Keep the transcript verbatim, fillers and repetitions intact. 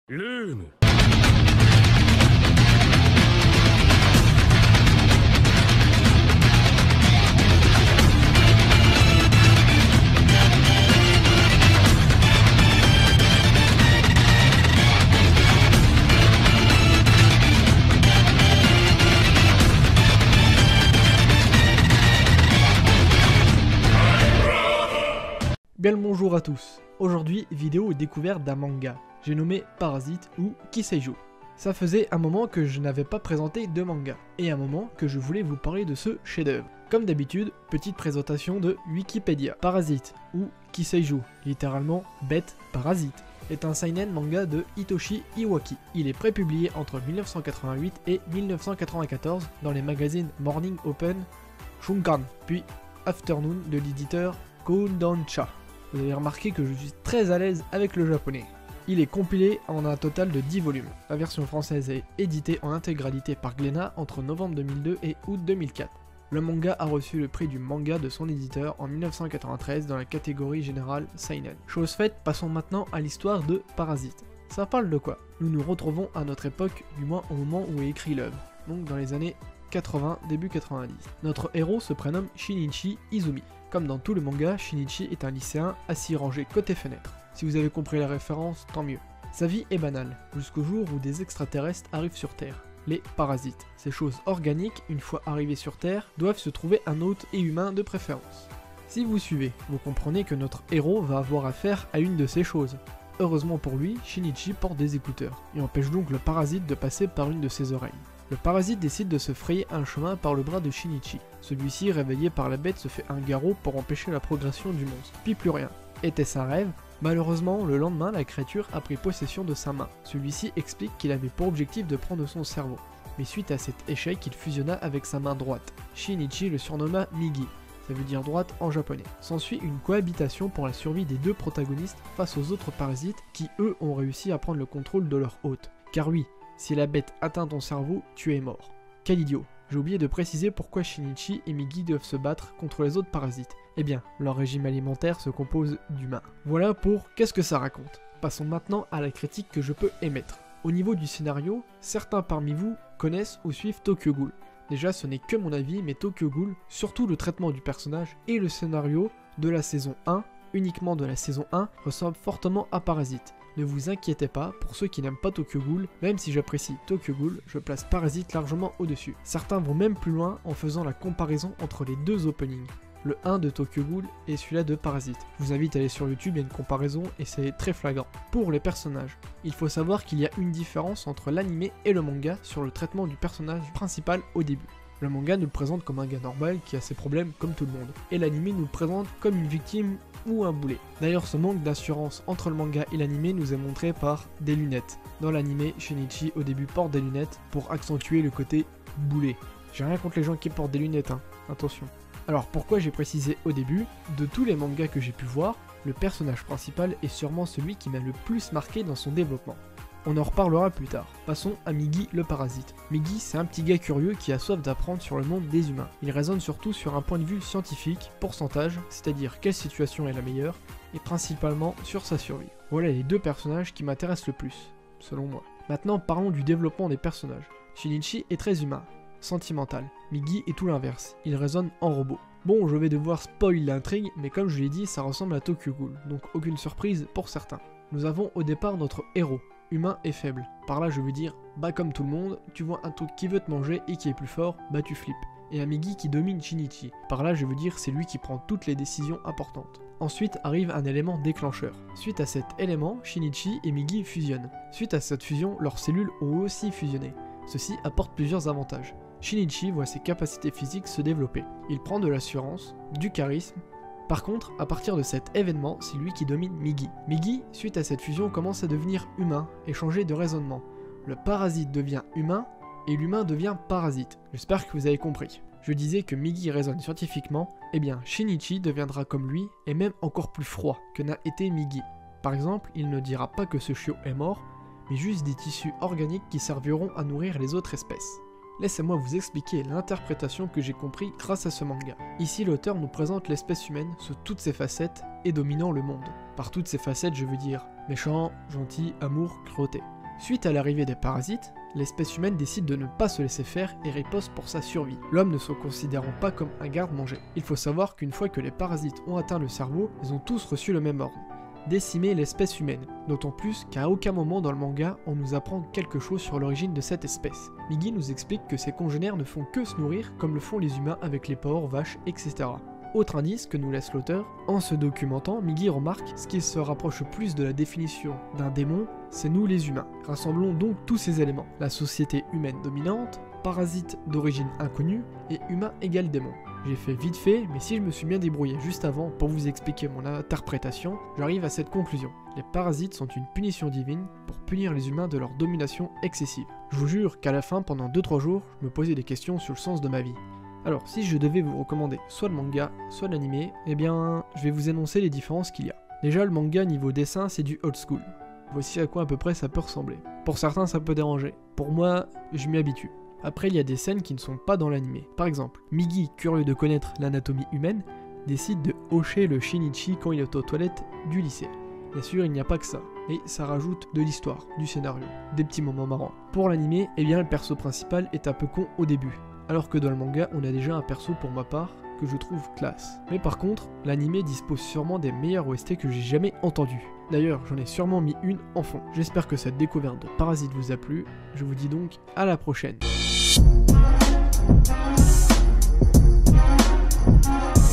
ルーム。 Bien le bonjour à tous. Aujourd'hui, vidéo découverte d'un manga. J'ai nommé Parasite ou Kiseiju. Ça faisait un moment que je n'avais pas présenté de manga, et un moment que je voulais vous parler de ce chef-d'œuvre. Comme d'habitude, petite présentation de Wikipédia. Parasite ou Kiseiju, littéralement bête parasite, est un seinen manga de Hitoshi Iwaki. Il est prépublié entre mille neuf cent quatre-vingt-huit et mille neuf cent quatre-vingt-quatorze dans les magazines Morning Open, Shunkan, puis Afternoon de l'éditeur Kodansha. Vous avez remarqué que je suis très à l'aise avec le japonais. Il est compilé en un total de dix volumes. La version française est éditée en intégralité par Glénat entre novembre deux mille deux et août deux mille quatre. Le manga a reçu le prix du manga de son éditeur en mille neuf cent quatre-vingt-treize dans la catégorie générale Seinen. Chose faite, passons maintenant à l'histoire de Parasite. Ça parle de quoi? Nous nous retrouvons à notre époque, du moins au moment où est écrit l'œuvre, donc dans les années quatre-vingts, début quatre-vingt-dix. Notre héros se prénomme Shinichi Izumi. Comme dans tout le manga, Shinichi est un lycéen assis rangé côté fenêtre. Si vous avez compris la référence, tant mieux. Sa vie est banale, jusqu'au jour où des extraterrestres arrivent sur Terre. Les parasites. Ces choses organiques, une fois arrivées sur Terre, doivent se trouver un hôte et humain de préférence. Si vous suivez, vous comprenez que notre héros va avoir affaire à une de ces choses. Heureusement pour lui, Shinichi porte des écouteurs, et empêche donc le parasite de passer par une de ses oreilles. Le parasite décide de se frayer un chemin par le bras de Shinichi. Celui-ci, réveillé par la bête, se fait un garrot pour empêcher la progression du monstre. Puis plus rien. Était-ce un rêve? Malheureusement, le lendemain, la créature a pris possession de sa main. Celui-ci explique qu'il avait pour objectif de prendre son cerveau. Mais suite à cet échec, il fusionna avec sa main droite. Shinichi le surnomma Migi, ça veut dire droite en japonais. S'ensuit une cohabitation pour la survie des deux protagonistes face aux autres parasites qui, eux, ont réussi à prendre le contrôle de leur hôte. Car oui, si la bête atteint ton cerveau, tu es mort. Quel idiot. J'ai oublié de préciser pourquoi Shinichi et Migi doivent se battre contre les autres parasites. Eh bien, leur régime alimentaire se compose d'humains. Voilà pour qu'est-ce que ça raconte. Passons maintenant à la critique que je peux émettre. Au niveau du scénario, certains parmi vous connaissent ou suivent Tokyo Ghoul. Déjà, ce n'est que mon avis, mais Tokyo Ghoul, surtout le traitement du personnage et le scénario de la saison un, uniquement de la saison un, ressemble fortement à Parasite. Ne vous inquiétez pas, pour ceux qui n'aiment pas Tokyo Ghoul, même si j'apprécie Tokyo Ghoul, je place Parasite largement au-dessus. Certains vont même plus loin en faisant la comparaison entre les deux openings, le un de Tokyo Ghoul et celui-là de Parasite. Je vous invite à aller sur YouTube, il y a une comparaison et c'est très flagrant. Pour les personnages, il faut savoir qu'il y a une différence entre l'anime et le manga sur le traitement du personnage principal au début. Le manga nous le présente comme un gars normal qui a ses problèmes comme tout le monde, et l'anime nous le présente comme une victime ou un boulet. D'ailleurs, ce manque d'assurance entre le manga et l'anime nous est montré par des lunettes. Dans l'anime, Shinichi au début porte des lunettes pour accentuer le côté boulet. J'ai rien contre les gens qui portent des lunettes, hein, attention. Alors pourquoi j'ai précisé au début? De tous les mangas que j'ai pu voir, le personnage principal est sûrement celui qui m'a le plus marqué dans son développement. On en reparlera plus tard. Passons à Migi le parasite. Migi, c'est un petit gars curieux qui a soif d'apprendre sur le monde des humains. Il raisonne surtout sur un point de vue scientifique, pourcentage, c'est-à-dire quelle situation est la meilleure, et principalement sur sa survie. Voilà les deux personnages qui m'intéressent le plus, selon moi. Maintenant, parlons du développement des personnages. Shinichi est très humain, sentimental. Migi est tout l'inverse, il raisonne en robot. Bon, je vais devoir spoil l'intrigue, mais comme je l'ai dit, ça ressemble à Tokyo Ghoul, donc aucune surprise pour certains. Nous avons au départ notre héros, humain et faible. Par là je veux dire, bah comme tout le monde, tu vois un truc qui veut te manger et qui est plus fort, bah tu flippes. Et un Migi qui domine Shinichi. Par là je veux dire c'est lui qui prend toutes les décisions importantes. Ensuite arrive un élément déclencheur. Suite à cet élément, Shinichi et Migi fusionnent. Suite à cette fusion, leurs cellules ont aussi fusionné. Ceci apporte plusieurs avantages. Shinichi voit ses capacités physiques se développer. Il prend de l'assurance, du charisme. Par contre, à partir de cet événement, c'est lui qui domine Migi. Migi, suite à cette fusion, commence à devenir humain et changer de raisonnement. Le parasite devient humain et l'humain devient parasite. J'espère que vous avez compris. Je disais que Migi raisonne scientifiquement, eh bien Shinichi deviendra comme lui et même encore plus froid que n'a été Migi. Par exemple, il ne dira pas que ce chiot est mort, mais juste des tissus organiques qui serviront à nourrir les autres espèces. laissez-moi vous expliquer l'interprétation que j'ai compris grâce à ce manga. Ici, l'auteur nous présente l'espèce humaine sous toutes ses facettes et dominant le monde. Par toutes ses facettes, je veux dire méchant, gentil, amour, cruauté. Suite à l'arrivée des parasites, l'espèce humaine décide de ne pas se laisser faire et riposte pour sa survie, l'homme ne se considérant pas comme un garde-manger. Il faut savoir qu'une fois que les parasites ont atteint le cerveau, ils ont tous reçu le même ordre: décimer l'espèce humaine, d'autant plus qu'à aucun moment dans le manga on nous apprend quelque chose sur l'origine de cette espèce. Migi nous explique que ses congénères ne font que se nourrir comme le font les humains avec les porcs, vaches, et cetera. Autre indice que nous laisse l'auteur, en se documentant, Migi remarque ce qui se rapproche plus de la définition d'un démon, c'est nous les humains. Rassemblons donc tous ces éléments: la société humaine dominante, parasites d'origine inconnue et humain égale démon. J'ai fait vite fait, mais si je me suis bien débrouillé juste avant pour vous expliquer mon interprétation, j'arrive à cette conclusion. Les parasites sont une punition divine pour punir les humains de leur domination excessive. Je vous jure qu'à la fin, pendant deux trois jours, je me posais des questions sur le sens de ma vie. Alors, si je devais vous recommander soit le manga, soit l'animé, eh bien, je vais vous énoncer les différences qu'il y a. Déjà, le manga niveau dessin, c'est du old school. Voici à quoi à peu près ça peut ressembler. Pour certains, ça peut déranger. Pour moi, je m'y habitue. Après, il y a des scènes qui ne sont pas dans l'animé. Par exemple, Migi, curieux de connaître l'anatomie humaine, décide de hocher le Shinichi quand il est aux toilettes du lycée. Bien sûr, il n'y a pas que ça, et ça rajoute de l'histoire, du scénario, des petits moments marrants. Pour l'animé, eh bien, le perso principal est un peu con au début, alors que dans le manga, on a déjà un perso pour ma part que je trouve classe. Mais par contre, l'animé dispose sûrement des meilleurs O S T que j'ai jamais entendus. D'ailleurs, j'en ai sûrement mis une en fond. J'espère que cette découverte de Parasite vous a plu. Je vous dis donc à la prochaine.